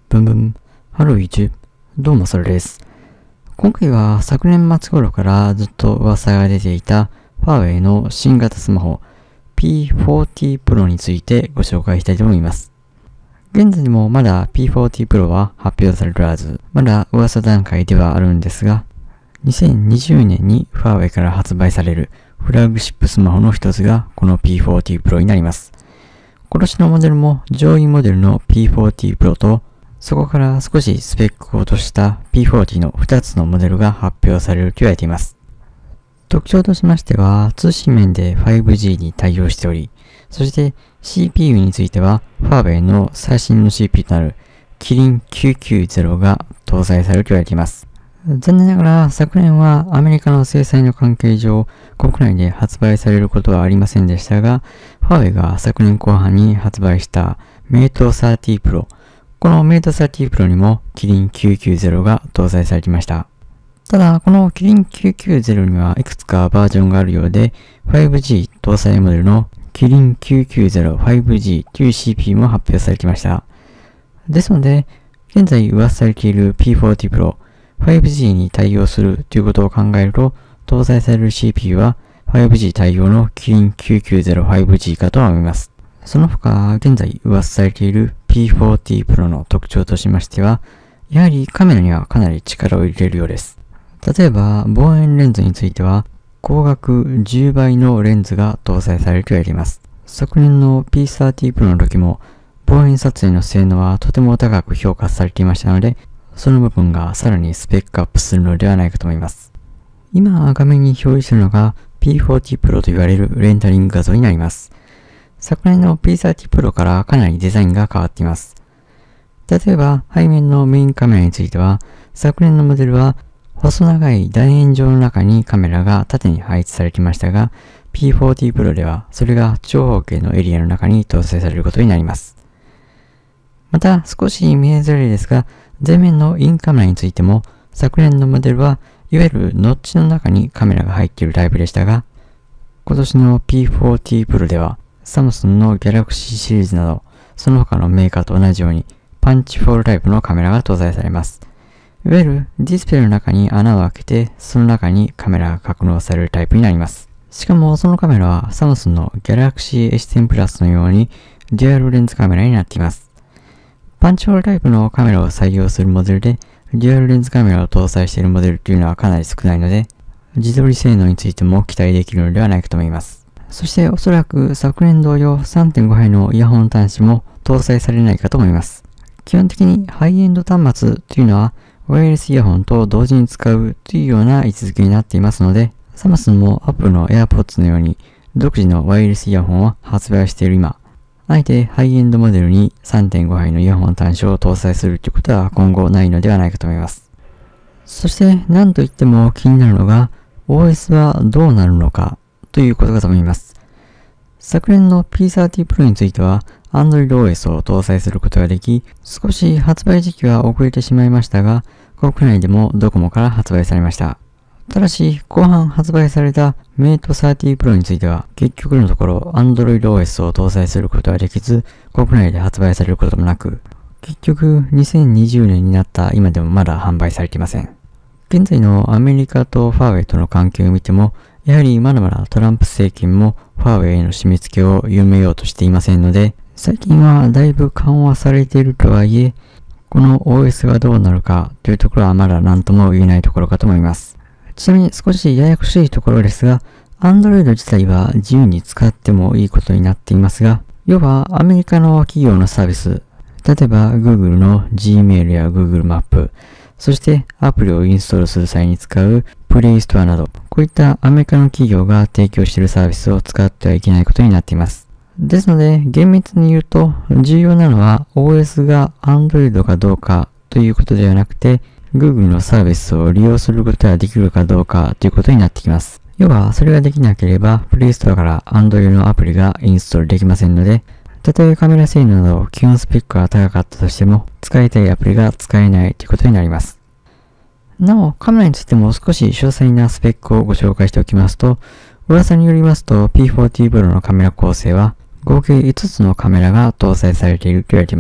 ブンブン。ハロー YouTube。どうもそれです。今回は昨年末頃からずっと噂が出ていたファーウェイの新型スマホ P40 Pro についてご紹介したいと思います。現在もまだ P40 Pro は発表されておらず、まだ噂段階ではあるんですが、2020年にファーウェイから発売されるフラッグシップスマホの一つがこの P40 Pro になります。今年のモデルも上位モデルの P40 Pro とそこから少しスペックを落とした P40 の2つのモデルが発表されると言われています。特徴としましては通信面で 5G に対応しており、そして CPU についてはファーウェイの最新の CPU となるキリン990が搭載されると言われています。残念ながら昨年はアメリカの制裁の関係上国内で発売されることはありませんでしたが、ファーウェイが昨年後半に発売したメイト30 Pro、このメイト30 Pro にもキリン990が搭載されていました。ただこのキリン990にはいくつかバージョンがあるようで、5G 搭載モデルのキリン990 5G という CPU も発表されていました。ですので現在噂されている P40 Pro5G に対応するということを考えると、搭載される CPU は 5G 対応のキリン990 5G かと思います。その他、現在噂されている P40 Pro の特徴としましては、やはりカメラにはかなり力を入れるようです。例えば、望遠レンズについては、光学10倍のレンズが搭載されると言われています。昨年の P30 Pro の時も、望遠撮影の性能はとても高く評価されていましたので、その部分がさらにスペックアップするのではないかと思います。今画面に表示するのが P40 Pro と言われるレンダリング画像になります。昨年の P30 Pro からかなりデザインが変わっています。例えば背面のメインカメラについては、昨年のモデルは細長い楕円状の中にカメラが縦に配置されていましたが、P40 Pro ではそれが長方形のエリアの中に搭載されることになります。また少し見えづらいですが、前面のインカメラについても、昨年のモデルはいわゆるノッチの中にカメラが入っているタイプでしたが、今年の P40 Pro ではサムスンの Galaxy シリーズなど、その他のメーカーと同じようにパンチフォールタイプのカメラが搭載されます。いわゆるディスプレイの中に穴を開けて、その中にカメラが格納されるタイプになります。しかもそのカメラはサムスンの Galaxy S10 Plus のようにデュアルレンズカメラになっています。パンチホールタイプのカメラを採用するモデルで、デュアルレンズカメラを搭載しているモデルというのはかなり少ないので、自撮り性能についても期待できるのではないかと思います。そしておそらく昨年同様 3.5 杯のイヤホン端子も搭載されないかと思います。基本的にハイエンド端末というのはワイヤレスイヤホンと同時に使うというような位置づけになっていますので、サムスンも Apple の AirPods のように独自のワイヤレスイヤホンを発売している今、あえてハイエンドモデルに 3.5 杯のイヤホン端子を搭載するということは今後ないのではないかと思います。そして何といっても気になるのが OS はどうなるのかということかと思います。昨年の P30 Pro については Android OS を搭載することができ、少し発売時期は遅れてしまいましたが、国内でもドコモから発売されました。ただし、後半発売された Mate 30 Pro については、結局のところ Android OS を搭載することはできず、国内で発売されることもなく、結局2020年になった今でもまだ販売されていません。現在のアメリカとファーウェイとの関係を見ても、やはりまだまだトランプ政権もファーウェイへの締め付けを緩めようとしていませんので、最近はだいぶ緩和されているとはいえ、この OS がどうなるかというところはまだ何とも言えないところかと思います。ちなみに少しややこしいところですが、Android 自体は自由に使ってもいいことになっていますが、要はアメリカの企業のサービス、例えば Google の Gmail や Google マップ、そしてアプリをインストールする際に使う Play Store など、こういったアメリカの企業が提供しているサービスを使ってはいけないことになっています。ですので、厳密に言うと、重要なのは OS が Android かどうかということではなくて、Google のサービスを利用することができるかどうかということになってきます。要は、それができなければ、Play Store から Android のアプリがインストールできませんので、たとえカメラ性能など基本スペックが高かったとしても、使いたいアプリが使えないということになります。なお、カメラについても少し詳細なスペックをご紹介しておきますと、噂によりますと P40 Pro のカメラ構成は、合計5つのカメラが搭載されていると言われています。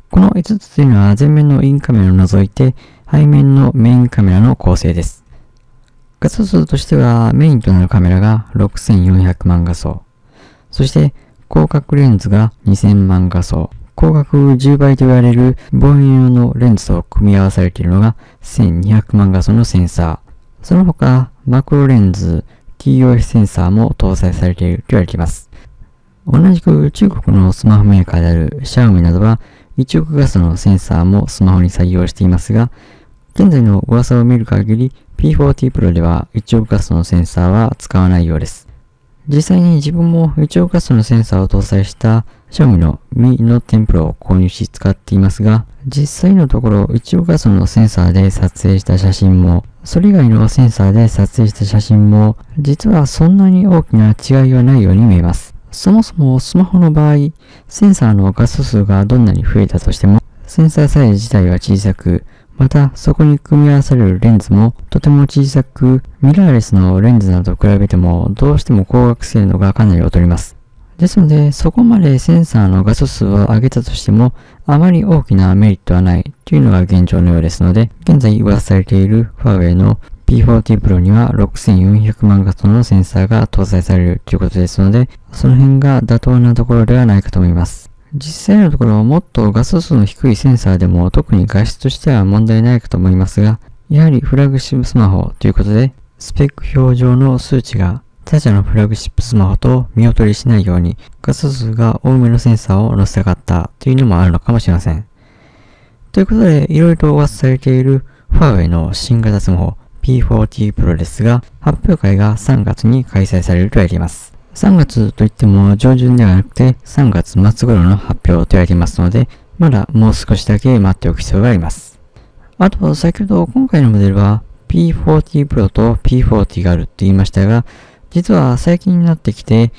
この5つというのは前面のインカメラを除いて背面のメインカメラの構成です。画素数としてはメインとなるカメラが6400万画素、そして広角レンズが2000万画素、広角10倍と言われる望遠用のレンズと組み合わされているのが1200万画素のセンサー、その他マクロレンズ、TOF センサーも搭載されていると言われています。同じく中国のスマホメーカーであるシャオミなどは1億画素のセンサーもスマホに採用していますが、現在の噂を見る限り P40 Pro では1億画素のセンサーは使わないようです。実際に自分も1億画素のセンサーを搭載したXiaomiのMi Note 10 Pro を購入し使っていますが、実際のところ1億画素のセンサーで撮影した写真も、それ以外のセンサーで撮影した写真も、実はそんなに大きな違いはないように見えます。そもそもスマホの場合、センサーの画素数がどんなに増えたとしても、センサーサイズ自体は小さく、またそこに組み合わされるレンズもとても小さく、ミラーレスのレンズなどと比べてもどうしても光学精度がかなり劣ります。ですので、そこまでセンサーの画素数を上げたとしても、あまり大きなメリットはないというのが現状のようですので、現在噂されているファーウェイの P40 Pro には6400万画素のセンサーが搭載されるということですので、その辺が妥当なところではないかと思います。実際のところもっと画素数の低いセンサーでも特に画質としては問題ないかと思いますが、やはりフラグシップスマホということで、スペック表上の数値が他社のフラグシップスマホと見劣りしないように画素数が多めのセンサーを載せたかったというのもあるのかもしれません。ということで、いろいろと噂されているファーウェイの新型スマホ P40 Pro ですが、発表会が3月に開催されると言われています。3月といっても上旬ではなくて3月末頃の発表と言われていますので、まだもう少しだけ待っておく必要があります。あと、先ほど今回のモデルは P40 Pro と P40 があるって言いましたが、実は最近になってきて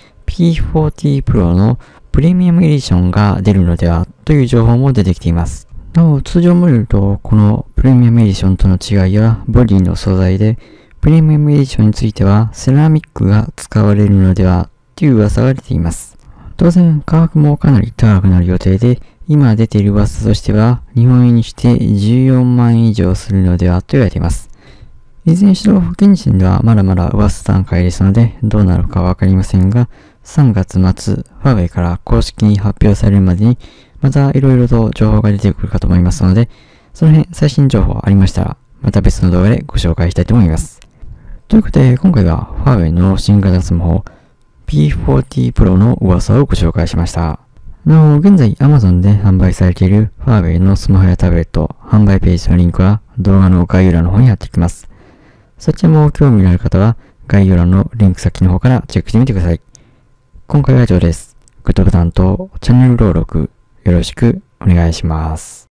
P40 Pro のプレミアムエディションが出るのではという情報も出てきています。なお、通常モデルとこのプレミアムエディションとの違いはボディの素材で、プレミアムエディションについてはセラミックが使われるのではという噂が出ています。当然価格もかなり高くなる予定で、今出ている噂としては日本円にして14万円以上するのではと言われています。いずれにしろ現時点ではまだまだ噂段階ですのでどうなるかわかりませんが、3月末ファーウェイから公式に発表されるまでにまたいろいろと情報が出てくるかと思いますので、その辺最新情報ありましたらまた別の動画でご紹介したいと思います。ということで、今回はファーウェイの新型スマホ P40 Pro の噂をご紹介しました。なお、現在 Amazon で販売されているファーウェイのスマホやタブレット販売ページのリンクは動画の概要欄の方に貼っていきます。そちらも興味のある方は概要欄のリンク先の方からチェックしてみてください。今回は以上です。グッドボタンとチャンネル登録よろしくお願いします。